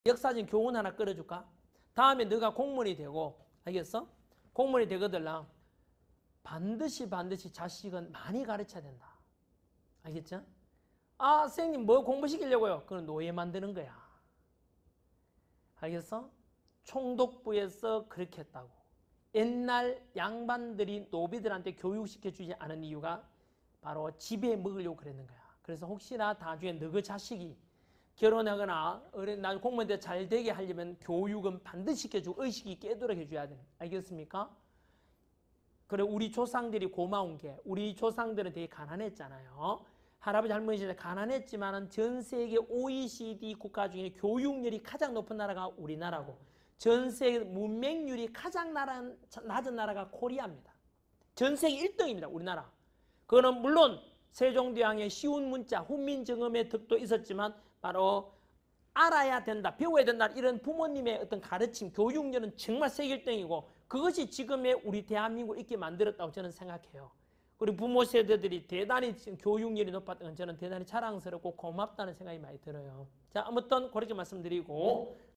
역사적인 교훈 하나 끌어줄까? 다음에 너가 공무원이 되고, 알겠어? 공무원이 되거들랑 반드시 자식은 많이 가르쳐야 된다. 알겠죠? 아, 선생님 뭐 공부시키려고요? 그건 노예 만드는 거야. 알겠어? 총독부에서 그렇게 했다고. 옛날 양반들이 노비들한테 교육시켜주지 않은 이유가 바로 지배 먹으려고 그랬는 거야. 그래서 혹시나 나중에 너그 자식이 결혼하거나 나중에 공무원 때 잘 되게 하려면 교육은 반드시 시켜주고 의식이 깨도록 해줘야 돼. 알겠습니까? 그래, 우리 조상들이 고마운 게, 우리 조상들은 되게 가난했잖아요. 할아버지 할머니 시대 가난했지만은 전 세계 OECD 국가 중에 교육열이 가장 높은 나라가 우리나라고, 전 세계 문맹률이 가장 낮은 나라가 코리아입니다. 전 세계 1등입니다, 우리나라. 그거는 물론 세종대왕의 쉬운 문자, 훈민정음의 덕도 있었지만 바로 알아야 된다, 배워야 된다, 이런 부모님의 어떤 가르침, 교육열은 정말 세계 1등이고 그것이 지금의 우리 대한민국을 있게 만들었다고 저는 생각해요. 우리 부모 세대들이 대단히 지금 교육열이 높았던 건 저는 대단히 자랑스럽고 고맙다는 생각이 많이 들어요. 자, 아무튼 그렇게 말씀드리고